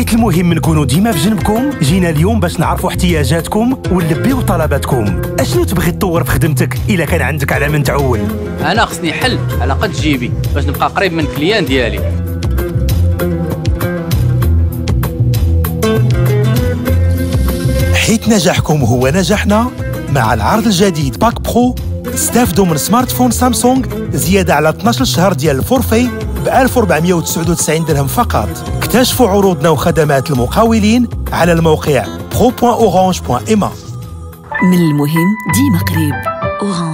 حيت المهم نكونوا ديما في جنبكم. جينا اليوم باش نعرفوا احتياجاتكم ونلبيو طلباتكم. اشنو تبغي تطور في خدمتك الا كان عندك على من تعول؟ انا خصني حل على قد جيبي باش نبقى قريب من الكليان ديالي. حيت نجاحكم هو نجاحنا. مع العرض الجديد باك برو استافدوا من سمارت فون سامسونج زيادة على 12 شهر ديال الفورفي ب 1499 درهم فقط. اكتشفوا عروضنا وخدمات المقاولين على الموقع pro.orange.ma. من المهم ديما قريب. أورانج.